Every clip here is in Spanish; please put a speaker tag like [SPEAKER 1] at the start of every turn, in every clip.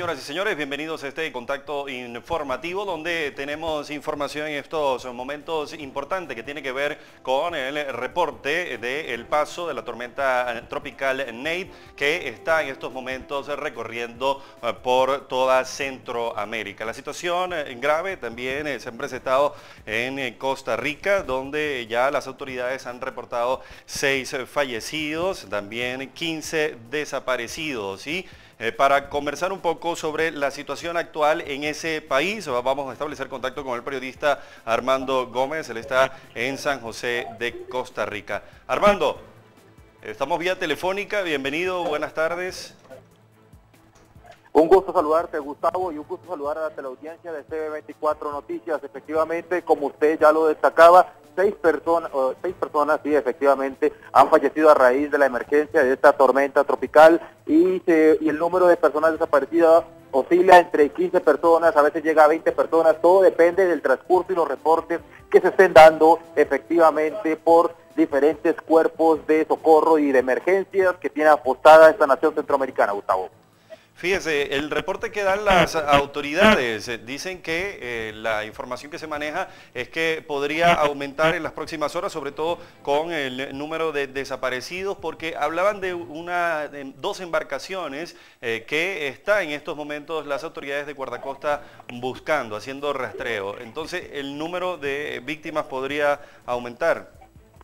[SPEAKER 1] señoras y señores, bienvenidos a este contacto informativo donde tenemos información en estos momentos importantes que tiene que ver con el reporte del paso de la tormenta tropical Nate que está en estos momentos recorriendo por toda Centroamérica. La situación grave también se ha presentado en Costa Rica, donde ya las autoridades han reportado 6 fallecidos, también 15 desaparecidos. Y para conversar un poco sobre la situación actual en ese país, vamos a establecer contacto con el periodista Armando Gómez. Él está en San José de Costa Rica. Armando, estamos vía telefónica, bienvenido, buenas tardes.
[SPEAKER 2] Un gusto saludarte, Gustavo, y un gusto saludar a la teleaudiencia de CB24 Noticias. Efectivamente, como usted ya lo destacaba, 6 personas, sí, efectivamente, han fallecido a raíz de la emergencia de esta tormenta tropical y el número de personas desaparecidas oscila entre 15 personas, a veces llega a 20 personas, todo depende del transcurso y los reportes que se estén dando efectivamente por diferentes cuerpos de socorro y de emergencias que tiene apostada esta nación centroamericana, Gustavo.
[SPEAKER 1] Fíjese, el reporte que dan las autoridades dicen que la información que se maneja es que podría aumentar en las próximas horas, sobre todo con el número de desaparecidos, porque hablaban de dos embarcaciones que están en estos momentos las autoridades de Guardacosta buscando, haciendo rastreo. Entonces, el número de víctimas podría aumentar.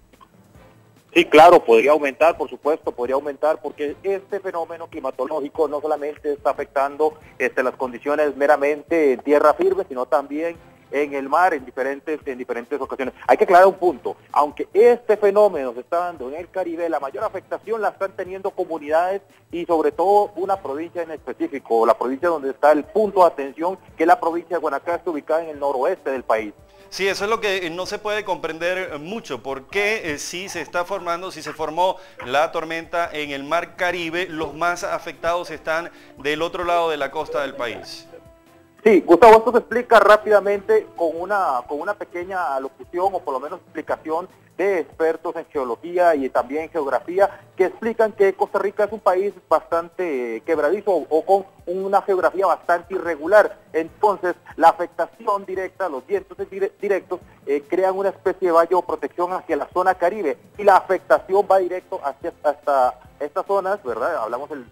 [SPEAKER 2] Sí, claro, podría aumentar, por supuesto, podría aumentar porque este fenómeno climatológico no solamente está afectando las condiciones meramente en tierra firme, sino también en el mar en diferentes ocasiones. Hay que aclarar un punto, aunque este fenómeno se está dando en el Caribe, la mayor afectación la están teniendo comunidades y sobre todo una provincia en específico, la provincia donde está el punto de atención, que es la provincia de Guanacaste, ubicada en el noroeste del país.
[SPEAKER 1] Sí, eso es lo que no se puede comprender mucho, porque si se está formando, si se formó la tormenta en el mar Caribe, los más afectados están del otro lado de la costa del país.
[SPEAKER 2] Sí, Gustavo, esto se explica rápidamente con una pequeña alocución o por lo menos explicación de expertos en geología y también en geografía que explican que Costa Rica es un país bastante quebradizo o con una geografía bastante irregular. Entonces, la afectación directa, los vientos directos, crean una especie de valle o protección hacia la zona Caribe y la afectación va directo hasta estas zonas, ¿verdad? Hablamos del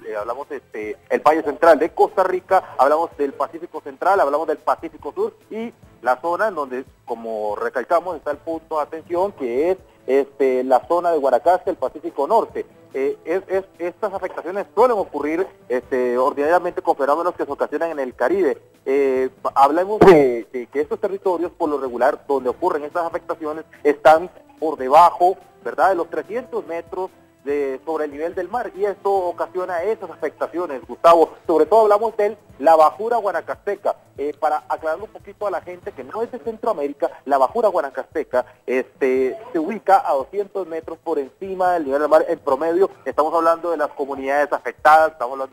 [SPEAKER 2] Valle Central de Costa Rica, hablamos del Pacífico Central, hablamos del Pacífico Sur y la zona en donde, como recalcamos, está el punto de atención, que es la zona de Guanacaste, el Pacífico Norte. Estas afectaciones suelen ocurrir ordinariamente con fenómenos que se ocasionan en el Caribe. Hablamos de que estos territorios, por lo regular, donde ocurren estas afectaciones, están por debajo, ¿verdad?, de los 300 metros sobre el nivel del mar, y esto ocasiona esas afectaciones, Gustavo. Sobre todo hablamos de la bajura guanacasteca. Para aclarar un poquito a la gente que no es de Centroamérica, la bajura guanacasteca se ubica a 200 metros por encima del nivel del mar en promedio. Estamos hablando de las comunidades afectadas, estamos hablando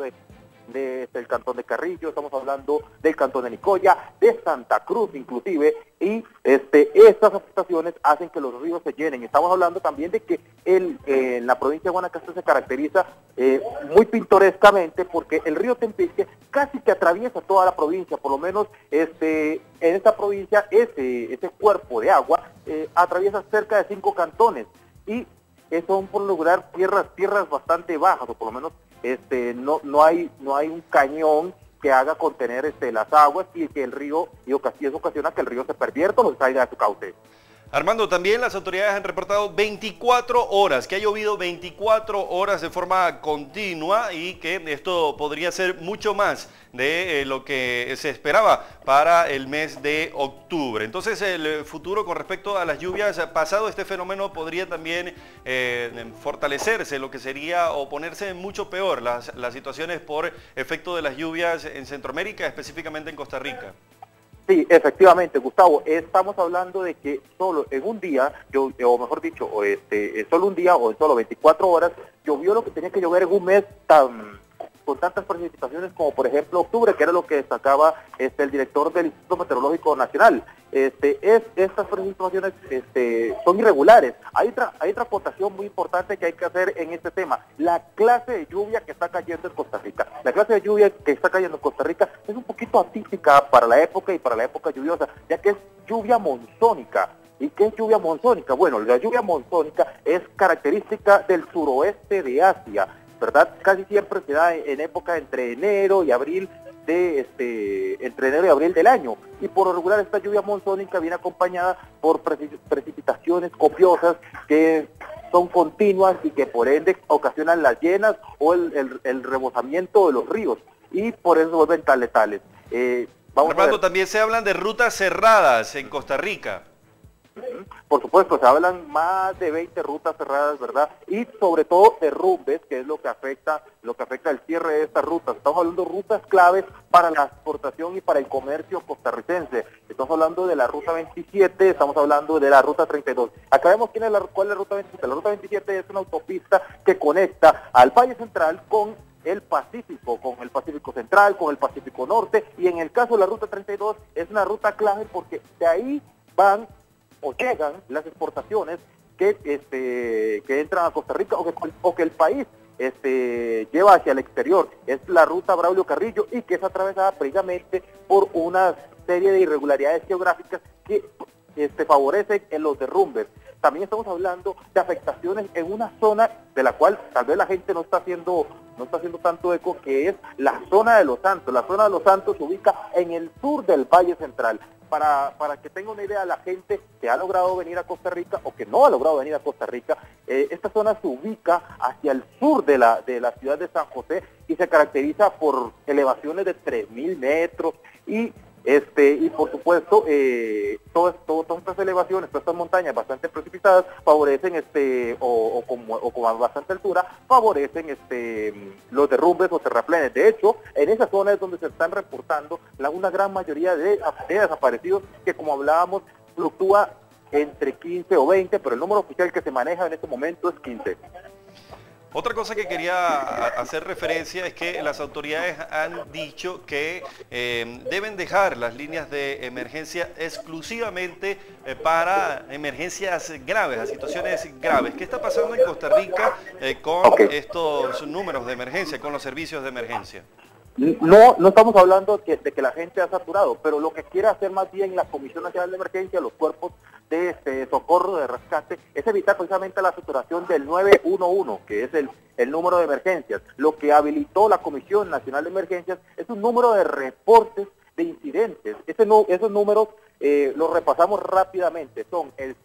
[SPEAKER 2] del cantón de Carrillo, estamos hablando del cantón de Nicoya, de Santa Cruz inclusive, y estas afectaciones hacen que los ríos se llenen. Estamos hablando también de que en la provincia de Guanacaste se caracteriza muy pintorescamente porque el río Tempique casi que atraviesa toda la provincia, por lo menos en esta provincia ese cuerpo de agua atraviesa cerca de 5 cantones y son por lograr tierras bastante bajas, o por lo menos no hay un cañón que haga contener las aguas y que el río, y eso ocasiona que el río se pervierta o se salga de su cauce.
[SPEAKER 1] Armando, también las autoridades han reportado 24 horas, que ha llovido 24 horas de forma continua y que esto podría ser mucho más de lo que se esperaba para el mes de octubre. Entonces, el futuro con respecto a las lluvias, pasado este fenómeno, podría también fortalecerse lo que sería o ponerse mucho peor las situaciones por efecto de las lluvias en Centroamérica, específicamente en Costa Rica.
[SPEAKER 2] Sí, efectivamente, Gustavo, estamos hablando de que solo en un día, o mejor dicho, solo un día o en solo 24 horas, llovió lo que tenía que llover en un mes con tantas precipitaciones como por ejemplo octubre, que era lo que destacaba el director del Instituto Meteorológico Nacional. Estas precipitaciones son irregulares. Hay otra acotación muy importante que hay que hacer en este tema. La clase de lluvia que está cayendo en Costa Rica. La clase de lluvia que está cayendo en Costa Rica es un poquito atípica para la época y para la época lluviosa, ya que es lluvia monzónica. ¿Y qué es lluvia monzónica? Bueno, la lluvia monzónica es característica del suroeste de Asia, ¿verdad? Casi siempre se da en época entre enero y abril del año, y por lo regular esta lluvia monzónica viene acompañada por precipitaciones copiosas que son continuas y que por ende ocasionan las llenas o el rebosamiento de los ríos, y por eso se vuelven tan letales.
[SPEAKER 1] Armando, también se hablan de rutas cerradas en Costa Rica.
[SPEAKER 2] Por supuesto, se hablan más de 20 rutas cerradas, ¿verdad? Y sobre todo derrumbes, que es lo que afecta el cierre de estas rutas. Estamos hablando de rutas claves para la exportación y para el comercio costarricense. Estamos hablando de la ruta 27, estamos hablando de la ruta 32. Acá vemos cuál es la ruta 27. La ruta 27 es una autopista que conecta al Valle Central con el Pacífico Central, con el Pacífico Norte, y en el caso de la ruta 32 es una ruta clave porque de ahí van o llegan las exportaciones que entran a Costa Rica o que el país lleva hacia el exterior. Es la ruta Braulio Carrillo, y que es atravesada precisamente por una serie de irregularidades geográficas que favorecen en los derrumbes. También estamos hablando de afectaciones en una zona de la cual tal vez la gente no está haciendo tanto eco, que es la zona de Los Santos. La zona de Los Santos se ubica en el sur del Valle Central. Para que tenga una idea la gente que ha logrado venir a Costa Rica o que no ha logrado venir a Costa Rica, esta zona se ubica hacia el sur de la ciudad de San José y se caracteriza por elevaciones de 3.000 metros y por supuesto todas estas elevaciones, todas estas montañas bastante precipitadas favorecen con bastante altura favorecen los derrumbes o terraplenes. De hecho, en esa zona es donde se están reportando una gran mayoría de desaparecidos, que como hablábamos fluctúa entre 15 o 20, pero el número oficial que se maneja en este momento es 15.
[SPEAKER 1] Otra cosa que quería hacer referencia es que las autoridades han dicho que deben dejar las líneas de emergencia exclusivamente para emergencias graves, a situaciones graves. ¿Qué está pasando en Costa Rica con estos números de emergencia, con los servicios de emergencia?
[SPEAKER 2] No estamos hablando de que la gente ha saturado, pero lo que quiere hacer más bien la Comisión Nacional de Emergencia, los cuerpos de socorro, de rescate, es evitar precisamente la saturación del 911, que es el número de emergencias. Lo que habilitó la Comisión Nacional de Emergencias es un número de reportes de incidentes. Esos números los repasamos rápidamente. Son el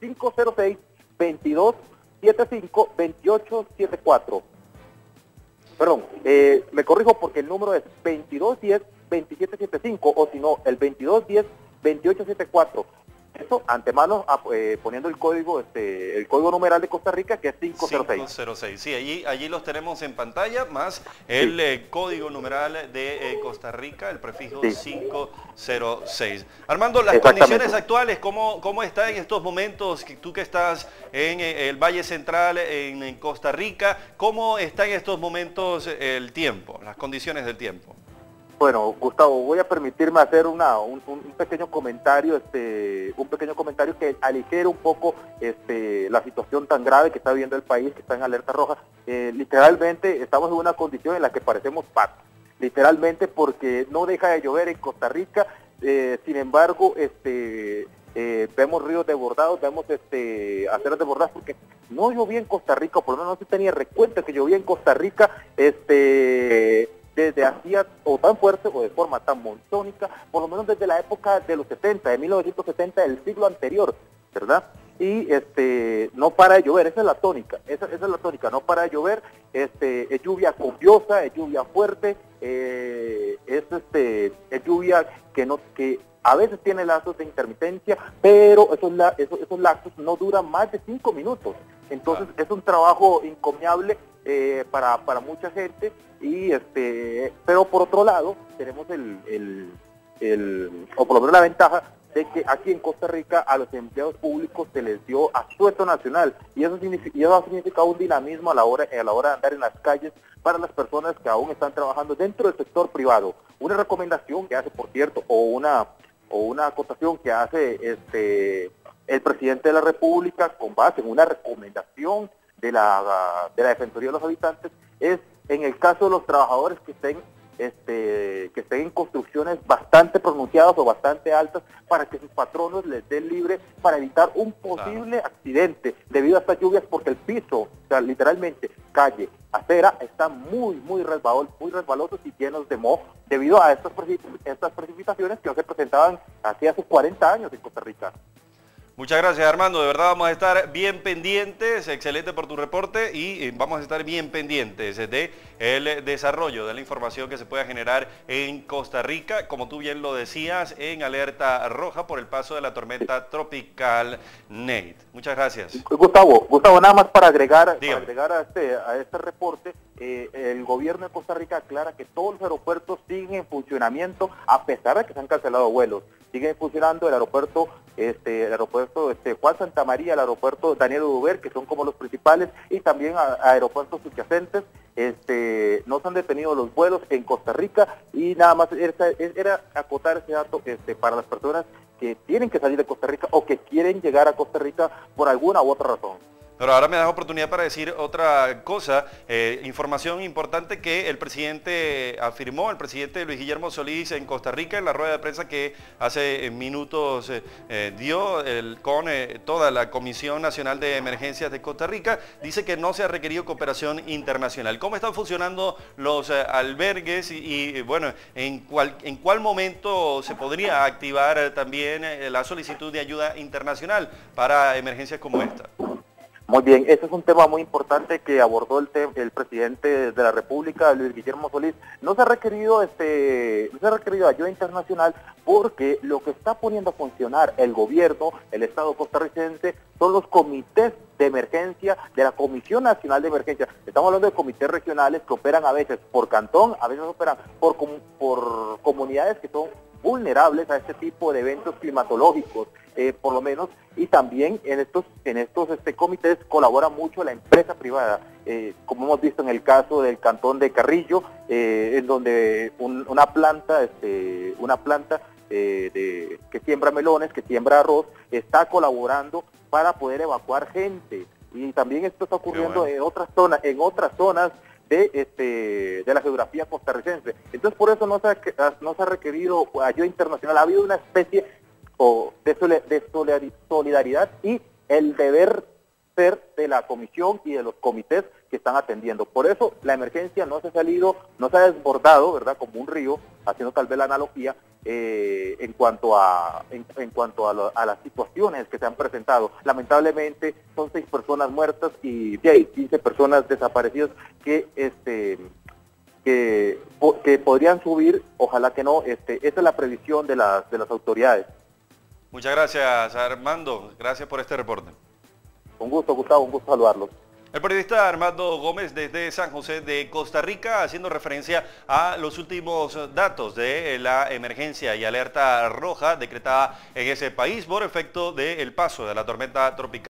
[SPEAKER 2] 506-2275-2874. Perdón, me corrijo porque el número es 2210-2775, o si no, el 2210-2874. Eso antemano poniendo el código numeral de Costa Rica, que es 506.
[SPEAKER 1] 506, sí, allí los tenemos en pantalla, más el código numeral de Costa Rica, el prefijo 506. Armando, las condiciones actuales, ¿cómo está en estos momentos? Tú que estás en el Valle Central, en Costa Rica, ¿cómo está en estos momentos el tiempo, las condiciones del tiempo?
[SPEAKER 2] Bueno, Gustavo, voy a permitirme hacer un pequeño comentario, que aligere un poco la situación tan grave que está viviendo el país, que está en alerta roja. Literalmente estamos en una condición en la que parecemos patos, literalmente, porque no deja de llover en Costa Rica. Sin embargo, vemos ríos desbordados, vemos aceras desbordadas, porque no llovía en Costa Rica, por lo menos no se tenía recuento que llovía en Costa Rica, desde hacía o tan fuerte o de forma tan monzónica, por lo menos desde la época de los 70, de 1970, del siglo anterior, ¿verdad? Y no para de llover, esa es la tónica, no para de llover, es lluvia copiosa, es lluvia fuerte, es lluvia que a veces tiene lapsos de intermitencia, pero esos lapsos no duran más de 5 minutos. Entonces es un trabajo encomiable para mucha gente, y pero por otro lado tenemos o por lo menos la ventaja de que aquí en Costa Rica a los empleados públicos se les dio asueto nacional, y eso ha significado un dinamismo a la hora de andar en las calles para las personas que aún están trabajando dentro del sector privado. Una recomendación que hace, por cierto, o una acotación que hace el presidente de la República con base en una recomendación de la Defensoría de los Habitantes, es en el caso de los trabajadores que estén que estén en construcciones bastante pronunciadas o bastante altas para que sus patronos les den libre para evitar un posible accidente debido a estas lluvias, porque el piso, o sea, literalmente calle, acera, están muy resbalosos y llenos de moho debido a estas precipitaciones que no se presentaban hace 40 años en Costa Rica.
[SPEAKER 1] Muchas gracias, Armando, de verdad vamos a estar bien pendientes, excelente por tu reporte, y vamos a estar bien pendientes de el desarrollo de la información que se pueda generar en Costa Rica, como tú bien lo decías, en alerta roja por el paso de la tormenta tropical Nate. Muchas gracias.
[SPEAKER 2] Gustavo, nada más para agregar a este reporte, el gobierno de Costa Rica aclara que todos los aeropuertos siguen en funcionamiento a pesar de que se han cancelado vuelos. Siguen funcionando el aeropuerto Juan Santa María, el aeropuerto Daniel Oduber, que son como los principales, y también aeropuertos subyacentes. No se han detenido los vuelos en Costa Rica, y nada más era acotar ese dato para las personas que tienen que salir de Costa Rica o que quieren llegar a Costa Rica por alguna u otra razón.
[SPEAKER 1] Pero ahora me das oportunidad para decir otra cosa, información importante que el presidente afirmó, el presidente Luis Guillermo Solís en Costa Rica, en la rueda de prensa que hace minutos dio con toda la Comisión Nacional de Emergencias de Costa Rica, dice que no se ha requerido cooperación internacional. ¿Cómo están funcionando los albergues y bueno, en cuál momento se podría activar también la solicitud de ayuda internacional para emergencias como esta?
[SPEAKER 2] Muy bien, ese es un tema muy importante que abordó el presidente de la República, Luis Guillermo Solís. No se ha requerido ayuda internacional porque lo que está poniendo a funcionar el gobierno, el Estado costarricense, son los comités de emergencia de la Comisión Nacional de Emergencia. Estamos hablando de comités regionales que operan a veces por cantón, a veces operan por comunidades que son vulnerables a este tipo de eventos climatológicos, por lo menos, y también en estos comités colabora mucho la empresa privada, como hemos visto en el caso del cantón de Carrillo, en donde una planta que siembra melones, que siembra arroz, está colaborando para poder evacuar gente, y también esto está ocurriendo en otras zonas de la geografía costarricense. Entonces por eso no se ha requerido ayuda internacional. Ha habido una especie de solidaridad y el deber ser de la comisión y de los comités que están atendiendo. Por eso la emergencia no se ha desbordado, ¿verdad?, como un río, haciendo tal vez la analogía en cuanto a las situaciones que se han presentado. Lamentablemente son 6 personas muertas y 15 personas desaparecidas que podrían subir, ojalá que no. Esa es la previsión de las autoridades.
[SPEAKER 1] Muchas gracias, Armando, gracias por este reporte.
[SPEAKER 2] Un gusto, Gustavo, un gusto saludarlos.
[SPEAKER 1] El periodista Armando Gómez desde San José de Costa Rica, haciendo referencia a los últimos datos de la emergencia y alerta roja decretada en ese país por efecto del paso de la tormenta tropical